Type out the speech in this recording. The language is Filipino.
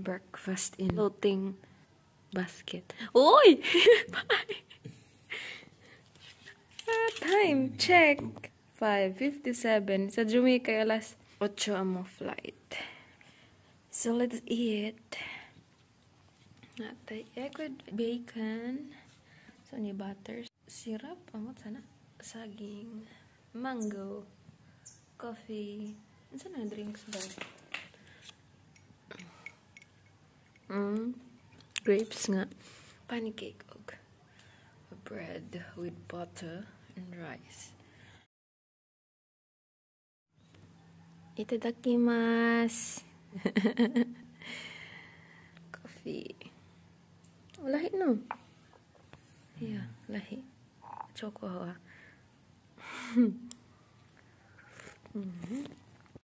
breakfast in floating basket. Uy! Bye! Time check. 5:57. Sa Jamaica, alas 8 ang mga flight. So, let's eat. Natay egg with bacon. So, ni butter. Syrup. Amot sana. Saging. Mango. Coffee. Ano sana drinks ba? Grapes nga. Pancake. Bread with butter and rice. Itadakimasu. Coffee. Oh, lahi no. Yeah, lahi. Choco ha.